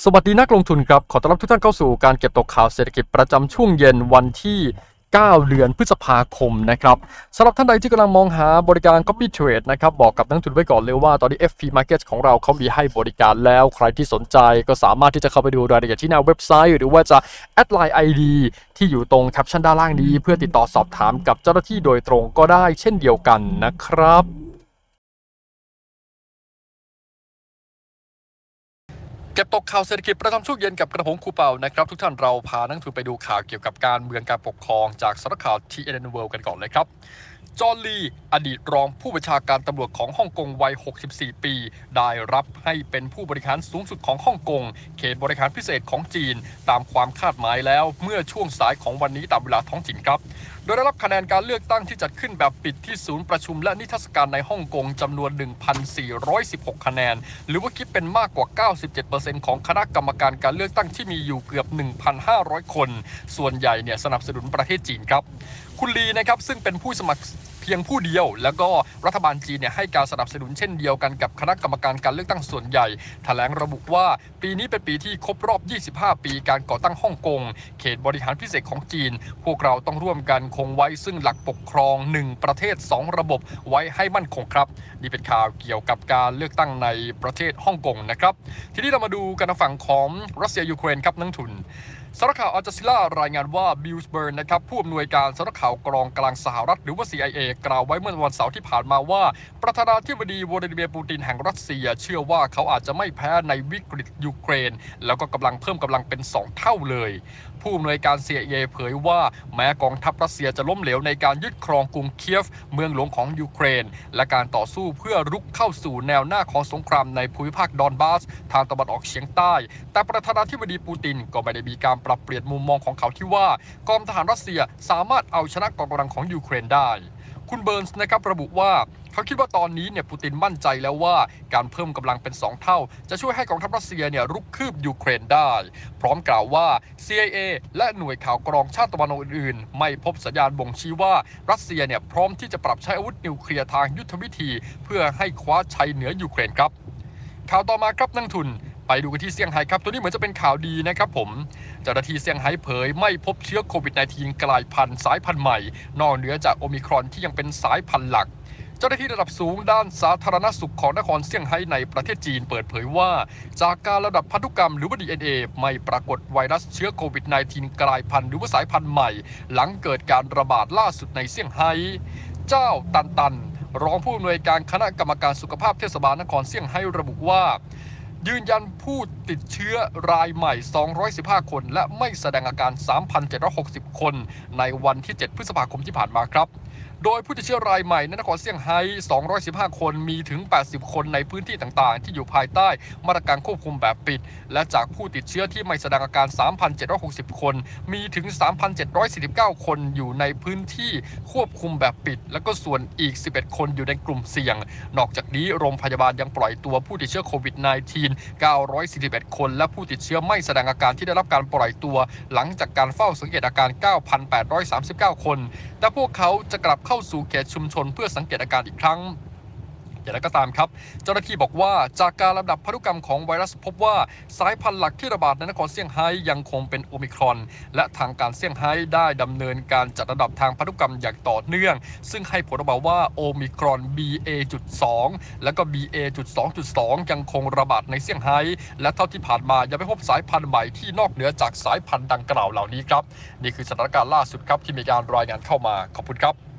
สวัสดีนักลงทุนครับขอต้อนรับทุกท่านเข้าสู่การเก็บตกข่าวเศรษฐกิจประจำช่วงเย็นวันที่9เดือนพฤษภาคมนะครับสำหรับท่านใดที่กำลังมองหาบริการ Copy Trade นะครับบอกกับนักลงทุนไว้ก่อนเลยว่าตอนนี้ FP Market ของเราเขามีให้บริการแล้วใครที่สนใจก็สามารถที่จะเข้าไปดูรายละเอียดที่หน้าเว็บไซต์หรือว่าจะแอดไลน์ ID ที่อยู่ตรงแคปชั่นด้านล่างนี้เพื่อติดต่อสอบถามกับเจ้าหน้าที่โดยตรงก็ได้เช่นเดียวกันนะครับเก็บตกข่าวเศรษฐกิจประจำช่วงเย็นกับกระผมครูเป่านะครับทุกท่านเราพานักลงทุนไปดูข่าวเกี่ยวกับการเมืองการปกครองจากสำนักข่าว TNN World กันก่อนเลยครับจอห์นลีอดีตรองผู้บัญชาการตำรวจของฮ่องกงวัย 64 ปีได้รับให้เป็นผู้บริหารสูงสุดของฮ่องกงเขตบริหารพิเศษของจีนตามความคาดหมายแล้วเมื่อช่วงสายของวันนี้ตามเวลาท้องถิ่นครับโดยได้รับคะแนนการเลือกตั้งที่จัดขึ้นแบบปิดที่ศูนย์ประชุมและนิทรรศการในฮ่องกงจำนวน 1,416 คะแนนหรือว่าคิดเป็นมากกว่า 97% ของคณะกรรมการการเลือกตั้งที่มีอยู่เกือบ 1,500 คนส่วนใหญ่เนี่ยสนับสนุนประเทศจีนครับคุณลีนะครับซึ่งเป็นผู้สมัครเพียงผู้เดียวแล้วก็รัฐบาลจีนเนี่ยให้การสนับสนุนเช่นเดียวกันกับคณะกรรมการการเลือกตั้งส่วนใหญ่แถลงระบุว่าปีนี้เป็นปีที่ครบรอบ 25 ปีการก่อตั้งฮ่องกงเขตบริหารพิเศษของจีนพวกเราต้องร่วมกันคงไว้ซึ่งหลักปกครอง1ประเทศ2ระบบไว้ให้มั่นคงครับนี่เป็นข่าวเกี่ยวกับการเลือกตั้งในประเทศฮ่องกงนะครับทีนี้เรามาดูกันฝั่งของรัสเซียยูเครนครับนักทุนสำนักข่าวอัลจาซีรารายงานว่าบิลส์เบิร์นนะครับผู้อำนวยการสำนักข่าวกรองกลางสหรัฐหรือว่า CIA กล่าวไว้เมื่อวันเสาร์ที่ผ่านมาว่าประธานาธิบดีวลาดิเมียร์ปูตินแห่งรัสเซียเชื่อว่าเขาอาจจะไม่แพ้ในวิกฤตยูเครนแล้วก็กำลังเพิ่มกำลังเป็น2เท่าเลยผู้อำนวยการ CIA เผยว่าแม้กองทัพรัสเซียจะล้มเหลวในการยึดครองกรุงเคียฟเมืองหลวงของยูเครนและการต่อสู้เพื่อรุกเข้าสู่แนวหน้าของสงครามในภูมิภาคดอนบาสทางตะวันออกเฉียงใต้แต่ประธานาธิบดีปูตินก็ไม่ได้มีการปรับเปลี่ยนมุมมองของเขาที่ว่ากองทหารรัสเซียสามารถเอาชนะกองกำลังของยูเครนได้คุณเบิร์นส์นะครับระบุว่าเขาคิดว่าตอนนี้เนี่ยปูตินมั่นใจแล้วว่าการเพิ่มกำลังเป็น2เท่าจะช่วยให้กองทัพรัสเซียเนี่ยรุกคืบยูเครนได้พร้อมกล่าวว่า CIA และหน่วยข่าวกรองชาติตะวันออกอื่นๆไม่พบสัญญาณบ่งชี้ว่ารัสเซียเนี่ยพร้อมที่จะปรับใช้อาวุธนิวเคลียร์ทางยุทธวิธีเพื่อให้คว้าชัยเหนือยูเครนครับข่าวต่อมาครับนักทุนไปดูกันที่เซี่ยงไฮ้ครับตัวนี้เหมือนจะเป็นข่าวดีนะครับผมเจ้าหน้าที่เซี่ยงไฮ้เผยไม่พบเชื้อโควิด -19 กลายพันธุ์สายพันธุ์ใหม่นอกเหนือจากโอมิครอนที่ยังเป็นสายพันธุ์หลักเจ้าหน้าที่ระดับสูงด้านสาธารณสุขของนครเซี่ยงไฮ้ในประเทศจีนเปิดเผยว่าจากการระดับพันธุกรรมหรือว่า DNA ไม่ปรากฏไวรัสเชื้อโควิด -19 กลายพันธุ์หรือว่าสายพันธุ์ใหม่หลังเกิดการระบาดล่าสุดในเซี่ยงไฮ้เจ้าตันรองผู้อำนวยการคณะกรรมการสุขภาพเทศบาลนครเซี่ยงไฮ้ระบุว่ายืนยันผู้ติดเชื้อรายใหม่215คนและไม่แสดงอาการ 3,760 คนในวันที่7พฤษภาคมที่ผ่านมาครับโดยผู้ติดเชื้อรายใหม่ในนครเซี่ยงไฮ้215คนมีถึง80คนในพื้นที่ต่างๆที่อยู่ภายใต้มาตรการควบคุมแบบปิดและจากผู้ติดเชื้อที่ไม่แสดงอาการ 3,760 คนมีถึง 3,749 คนอยู่ในพื้นที่ควบคุมแบบปิดและก็ส่วนอีก11คนอยู่ในกลุ่มเสี่ยงนอกจากนี้โรงพยาบาลยังปล่อยตัวผู้ติดเชื้อโควิด -19 941 คนและผู้ติดเชื้อไม่แสดงอาการที่ได้รับการปล่อยตัวหลังจากการเฝ้าสังเกตอาการ 9,839 คนแต่พวกเขาจะกลับเข้าสู่เขตชุมชนเพื่อสังเกตอาการอีกครั้งอย่างไรก็ตามครับเจ้าหน้าที่บอกว่าจากการลำดับพันธุกรรมของไวรัสพบว่าสายพันธุ์หลักที่ระบาดในนครเซี่ยงไฮ้ยังคงเป็นโอมิครอนและทางการเซี่ยงไฮ้ได้ดำเนินการจัดระดับทางพันธุกรรมอย่างต่อเนื่องซึ่งให้ผลออกมาว่าโอมิครอน BA.2 และก็ BA.2.2 ยังคงระบาดในเซี่ยงไฮ้และเท่าที่ผ่านมายังไม่พบสายพันธุ์ใหม่ที่นอกเหนือจากสายพันธุ์ดังกล่าวเหล่านี้ครับนี่คือสถานการณ์ล่าสุดครับที่มีการรายงานเข้ามาขอบคุณครับ